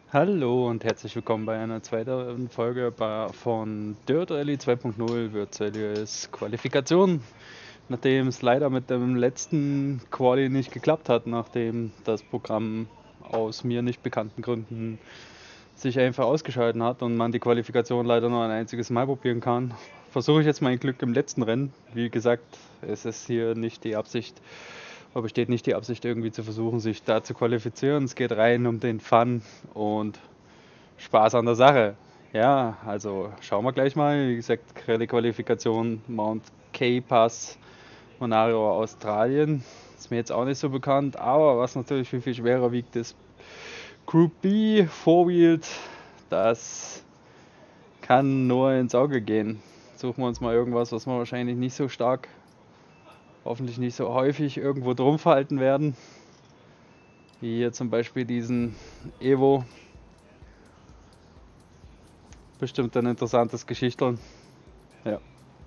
Hallo und herzlich willkommen bei einer zweiten Folge von Dirt Rally 2.0 virtuelles Qualifikation. Nachdem es leider mit dem letzten Quali nicht geklappt hat, nachdem das Programm aus mir nicht bekannten Gründen sich einfach ausgeschalten hat und man die Qualifikation leider nur ein einziges Mal probieren kann, versuche ich jetzt mein Glück im letzten Rennen. Wie gesagt, es ist hier nicht die Absicht, oder besteht nicht die Absicht, irgendwie zu versuchen, sich da zu qualifizieren. Es geht rein um den Fun und Spaß an der Sache. Ja, also schauen wir gleich mal. Wie gesagt, Qualifikation Mount K-Pass, Monaro, Australien. Ist mir jetzt auch nicht so bekannt, aber was natürlich viel, viel schwerer wiegt, ist Group B, Four-Wheeled. Das kann nur ins Auge gehen. Suchen wir uns mal irgendwas, was wir wahrscheinlich nicht so stark, hoffentlich nicht so häufig irgendwo drum verhalten werden. Wie hier zum Beispiel diesen Evo. Bestimmt ein interessantes Geschichtchen. Ja.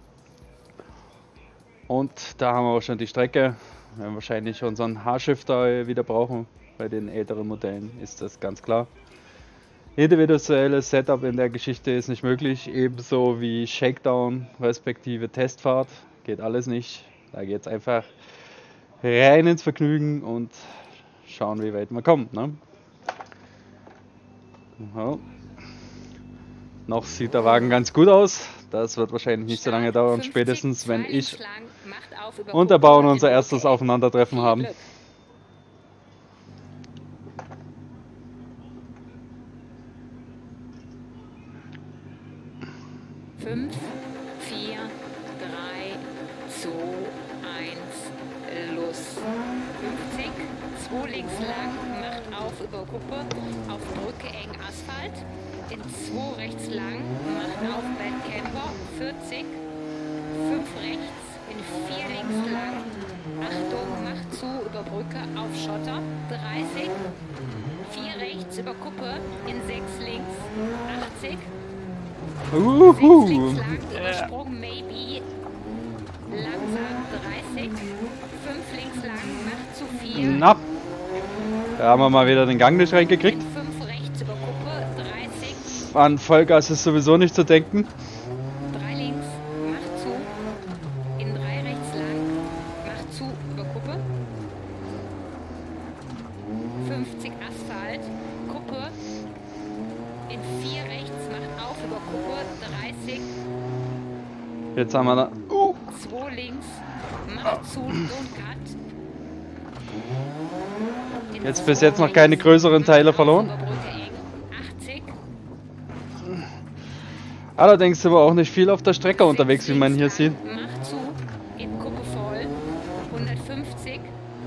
Und da haben wir auch schon die Strecke. Wir werden wahrscheinlich unseren Haarshifter wieder brauchen. Bei den älteren Modellen ist das ganz klar. Individuelles Setup in der Geschichte ist nicht möglich, ebenso wie Shakedown respektive Testfahrt. Geht alles nicht. Da geht es einfach rein ins Vergnügen und schauen, wie weit wir kommen. Ne? Ja. Noch sieht der Wagen ganz gut aus. Das wird wahrscheinlich nicht so lange dauern, spätestens wenn ich und der Bauern unser erstes Aufeinandertreffen haben. Fünf, 4, 3, 2, 1, los. 50, 2 links lang, macht auf über Kuppe, auf Brücke eng Asphalt. In 2 rechts lang, macht auf Bandcamper, 40, 5 rechts, in 4 links lang, Achtung, macht zu über Brücke auf Schotter, 30, 4 rechts über Kuppe, in 6 links, 80, 6 links lang, Übersprung, maybe, langsam 30, 5 links lang, macht zu 4. Na, da haben wir mal wieder den Gang nicht reingekriegt. 5 rechts über Kuppe, 30. An Vollgas ist sowieso nicht zu denken. 3 links, macht zu. In 3 rechts lang, macht zu über Kuppe. 50 Asphalt, Kuppe. In 4 rechts, macht auf über Kuppe, 30. Jetzt haben wir da. 2 links, macht zu, don't cut. Jetzt bis jetzt noch keine größeren Teile verloren. 80. Allerdings sind wir auch nicht viel auf der Strecke unterwegs, wie man hier sieht. Macht zu, in Kuppe voll, 150.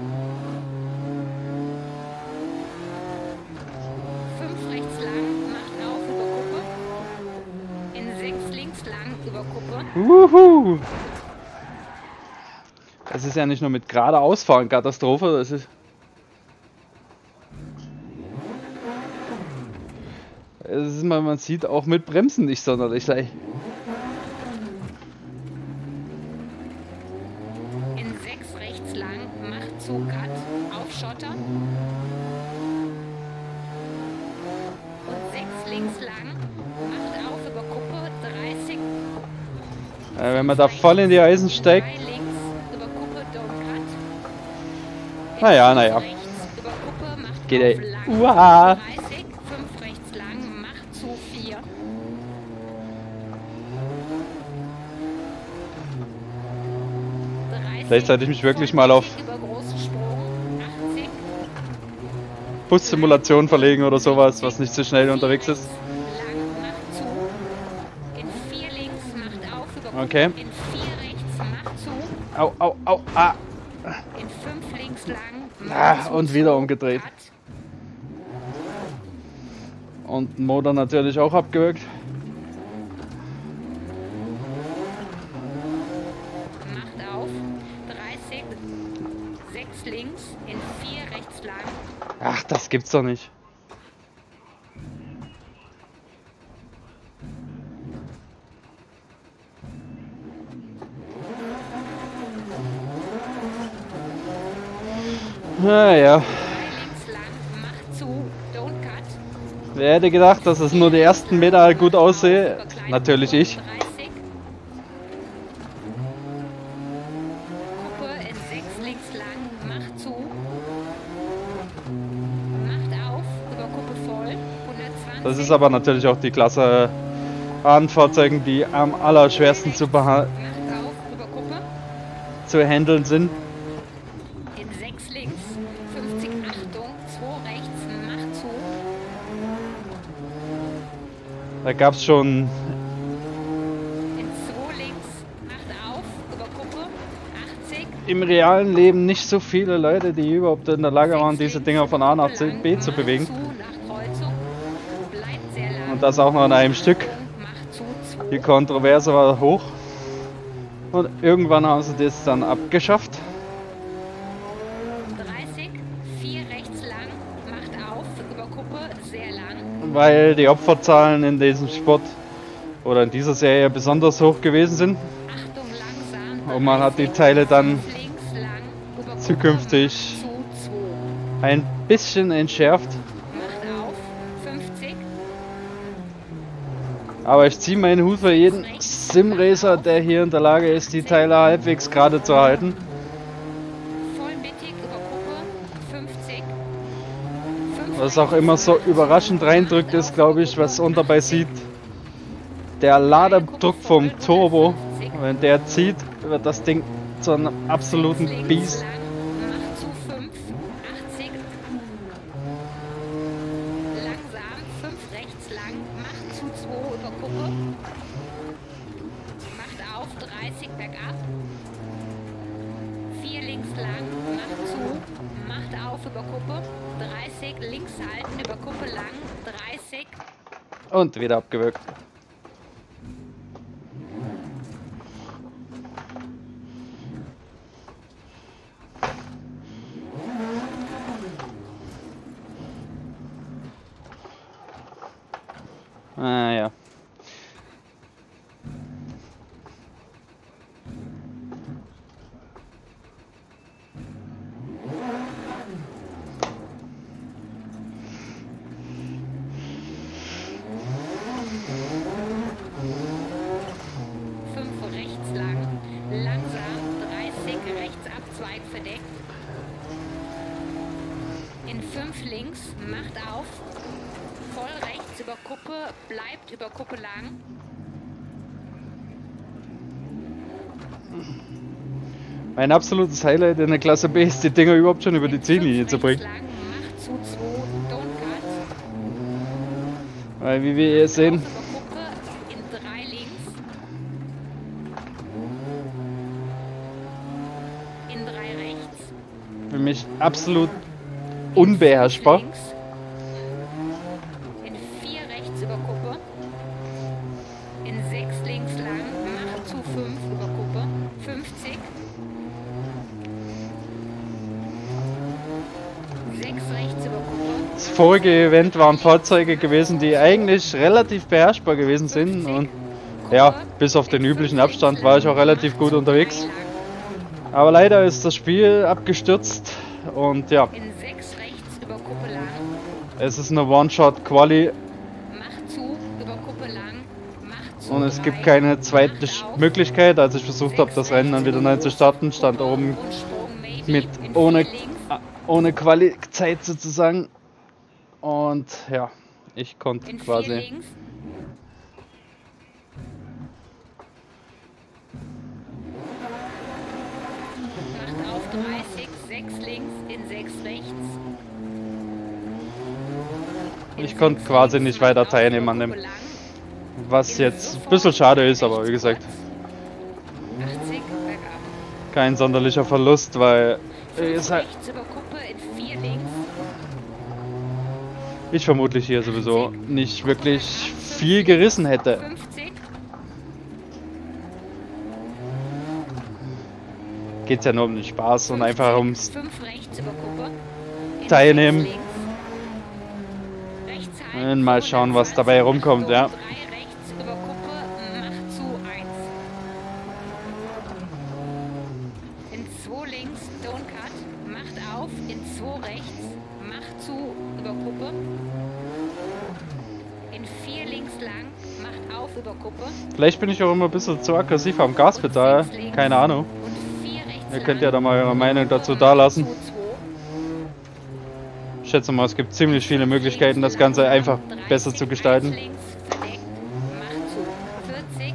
5 rechts lang, macht auf über Kuppe. In 6 links lang über Kuppe. Wuhu! Das ist ja nicht nur mit geradeausfahren Katastrophe, das ist. Es ist, man sieht auch mit Bremsen nicht sonderlich leicht. In 6 rechts lang, macht zu, cut, auf Schotter. Und 6 links lang, macht auf über Kuppe, 30. Wenn man da voll in die Eisen steigt. 3 links über Kuppe, don't cut. Naja. Rechts über Kuppe, macht Geht auf ey. lang, Uah. 30. 5 rechts lang, macht zu, 4. Vielleicht sollte ich mich wirklich mal auf Über großen Sprung, 80. Bussimulation verlegen oder sowas, was nicht so schnell unterwegs ist. Lang, macht zu. In 4 links, macht auf über Kuppe. Okay. In 4 rechts, macht zu. Au, ah. In 5 links lang, Ah, macht zu, und wieder 2, umgedreht. cut. Und Motor natürlich auch abgewürgt. Macht auf, 30, 6 links, in 4 rechts lang. Ach, das gibt's doch nicht. Naja. 3 links lang, macht zu, don't cut. Wer hätte gedacht, dass es nur die ersten Meter halt gut aussehe? Natürlich ich. 30. Kuppe in 6 links lang, macht zu. Macht auf, über Kuppe voll. 120. Das ist aber natürlich auch die Klasse an Fahrzeugen, die am allerschwersten zu Macht auf, über Kuppe. handeln sind. In 6 links, 50 Achtung, 2 rechts, macht zu. Da gab es schon In 2 links, macht auf, über Kuppe. 80. im realen Leben nicht so viele Leute, die überhaupt in der Lage waren, diese Dinger von A nach B zu bewegen. Zu, nach Kreuzung. Bleibt sehr lang. Und das auch noch in einem Stück. Macht zu, Die 2. Kontroverse war hoch. Und irgendwann haben sie das dann abgeschafft. 30, 4 rechts lang, macht auf, über Kuppe, sehr lang. Weil die Opferzahlen in diesem Sport oder in dieser Serie besonders hoch gewesen sind. Achtung, langsam. Und man hat die Teile dann 5 links lang, über Kuppe, zukünftig zu, 2. ein bisschen entschärft. Macht auf, 50. Aber ich ziehe meinen Hut für jeden Simracer, der hier in der Lage ist, die Teile halbwegs gerade zu halten. Voll mittig, über Kuppe, 50. Was auch immer so überraschend reindrückt ist, glaube ich, was man dabei sieht. Der Ladedruck vom Turbo, wenn der zieht, wird das Ding zu einem absoluten Biest. Macht zu 5, 80. Langsam, 5 rechts lang, macht zu 2 über Kuppe. Macht auf, 30 bergab. 4 links lang, macht zu, macht auf über Kuppe. 30, links halten, über Kuppe lang, 30. Und wieder abgewürgt. Ah ja. Rechts lang, langsam, 30, rechts Abzweig verdeckt. In 5 links, macht auf, voll rechts über Kuppe, bleibt über Kuppe lang. Mein absolutes Highlight in der Klasse B ist, die Dinger überhaupt schon über die In Ziellinie 5 zu bringen. rechts lang, macht zu 2, don't cut. Weil wie wir hier sehen, Auf über Kuppe, in 3 links. In 3 rechts. für mich absolut unbeherrschbar. Links. In 4 rechts über Kuppe. In 6 links lang, macht zu 5 über Kuppe. 50. 6 rechts über Kuppe. Das vorige Event waren Fahrzeuge gewesen, die eigentlich relativ beherrschbar gewesen sind. Und ja, bis auf den üblichen Abstand war ich auch relativ gut unterwegs. Aber leider ist das Spiel abgestürzt und ja, In 6 rechts über Kuppe lang, es ist eine One-Shot-Quali macht zu über Kuppe lang, macht zu und es gibt 3, keine zweite macht auf. Möglichkeit. Als ich versucht habe, das Rennen dann wieder neu zu starten, stand oben Und Sprung maybe. mit In 4 ohne, links. ohne Quali-Zeit sozusagen. Und ja, ich konnte In 4 quasi links. Macht auf 30, 6 links, in 6 rechts. In Ich konnte 6 quasi links, nicht macht weiter auf teilnehmen über an dem, Kuppe lang. was jetzt ein bisschen schade ist, aber wie gesagt, 80, bergab. kein sonderlicher Verlust, weil 5 rechts über Kuppe, in 4 links. ich vermutlich hier sowieso nicht wirklich viel gerissen hätte. 50, Geht's ja nur um den Spaß und einfach ums 5 rechts über Kuppe. In Teilnehmen. 6 links. Rechts halten, Und mal schauen, was dabei rumkommt, ja. 3 rechts über Kuppe, macht zu 1. In 2 links, don't cut, macht auf, in 2 rechts, macht zu über Kuppe. In 4 links lang, macht auf über Kuppe. Vielleicht bin ich auch immer ein bisschen zu aggressiv am Gaspedal. Keine Ahnung. Und 4 rechts Ihr könnt ja da mal eure Meinung dazu dalassen. Ich schätze mal, es gibt ziemlich viele Möglichkeiten, das Ganze einfach besser zu gestalten. Links, verdeckt, macht zu 40.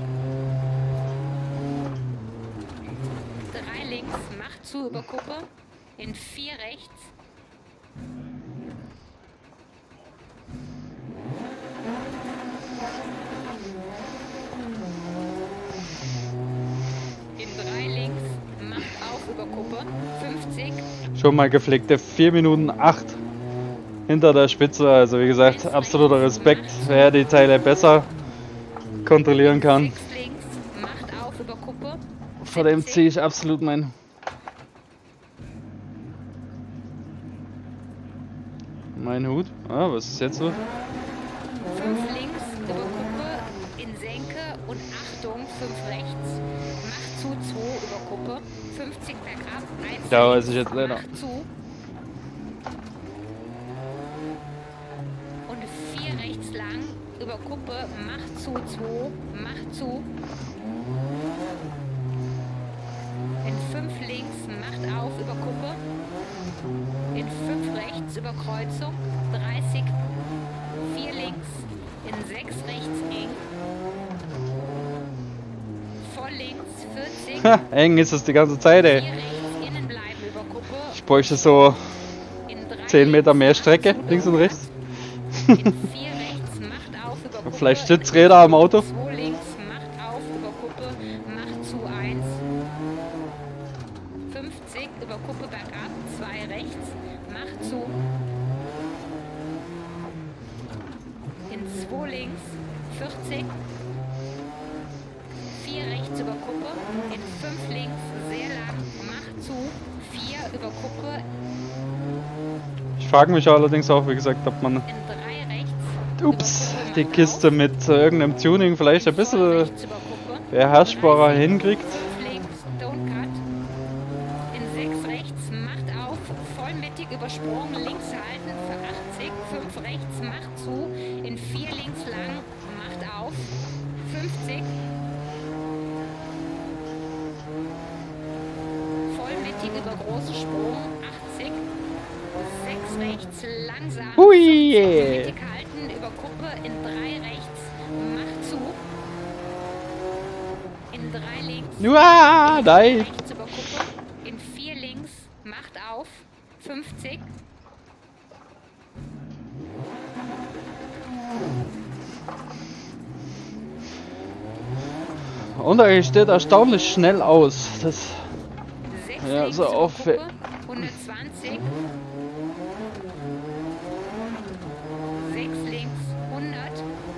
3 links, macht zu über Kuppe. In 4 rechts. In 3 links, macht auf über Kuppe. 50. Schon mal gepflegte 4 Minuten 8 hinter der Spitze. Also wie gesagt, absoluter Respekt, wer die Teile besser kontrollieren kann. 6 links, macht auf über Kuppe. Vor dem ziehe ich absolut meinen Hut. Ah, was ist jetzt so? 5 links über Kuppe in Senke und Achtung, 5 rechts. Macht zu 2 über Kuppe. 50 bergab. 1 Da weiß links, ich jetzt leider. macht zu. Und 4 rechts lang über Kuppe. Macht zu 2. Macht zu. In 5 links. Macht auf über Kuppe. In 5 rechts über Kreuzung. 30. 4 links. In 6 rechts eng. Voll links 40. Ha, eng ist es die ganze Zeit, 4 ey. rechts innen bleiben über Kuppe. Ich bräuchte so In 3 10 Meter mehr links, Strecke, macht zu links und über rechts. Kuppe. In 4 rechts macht auf über Kuppe. Vielleicht Stützräder am Auto. 2 links macht auf über Kuppe. Macht zu 1. 50 über Kuppe bergab. 2 rechts. Macht zu. In 2 links 40. 4 rechts über Kuppe. In 5 links sehr lang. Macht zu. 4 über Kuppe. Ich frage mich allerdings auch, wie gesagt, ob man In 3 rechts. ups, über Kuppe die macht Kiste auf. mit irgendeinem Tuning vielleicht ein Voll bisschen rechts über Kuppe. beherrschbarer hinkriegt. 5 links, don't cut. In 6 rechts, macht auf, vollmittig übersprungen, links halten für 80, 5 rechts, macht zu, in 4 links lang, macht auf, 50. Vollmittig über großen Sprung, 80, 6 rechts, langsam, Hui, 50, yeah. mittig halten, über Kuppe, in 3 rechts, macht zu. In 3 links. Uah, nein. Rechts über Kuppe. In 4 links. Macht auf. 50. Und er steht erstaunlich schnell aus. Das 6 Ja, links so über auf- Kuppe. 120. 6 links. 100.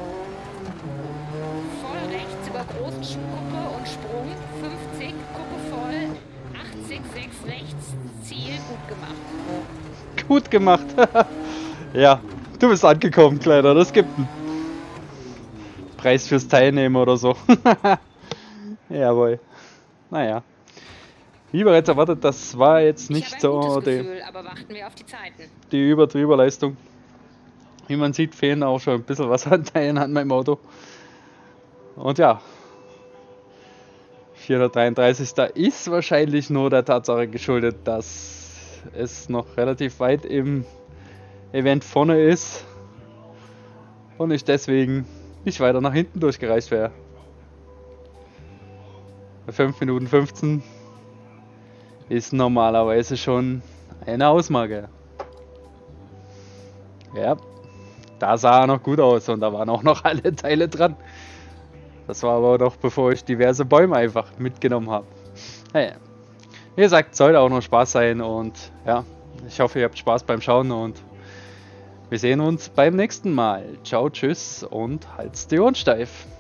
Voll rechts über großen Kuppe und Sprung. 50. Kuppe voll. 80. 6 rechts. Ziel. Gut gemacht. gut gemacht. Ja, du bist angekommen, Kleiner. Das gibt einen Preis fürs Teilnehmen oder so. Jawohl. Naja. Wie bereits erwartet, das war jetzt Ich nicht habe ein so gutes die, Gefühl, aber warten wir auf die Zeiten. die Übertrieberleistung. Wie man sieht, fehlen auch schon ein bisschen was an Teilen an meinem Auto. Und ja, 433. ist wahrscheinlich nur der Tatsache geschuldet, dass es noch relativ weit im Event vorne ist und ich deswegen nicht weiter nach hinten durchgereist wäre. Bei 5 Minuten 15 ist normalerweise schon eine Hausmarke. Ja, da sah er noch gut aus und da waren auch noch alle Teile dran. Das war aber noch bevor ich diverse Bäume einfach mitgenommen habe. Naja, wie gesagt, sollte auch noch Spaß sein und ja, ich hoffe, ihr habt Spaß beim Schauen und wir sehen uns beim nächsten Mal. Ciao, tschüss und halt's die Ohren steif.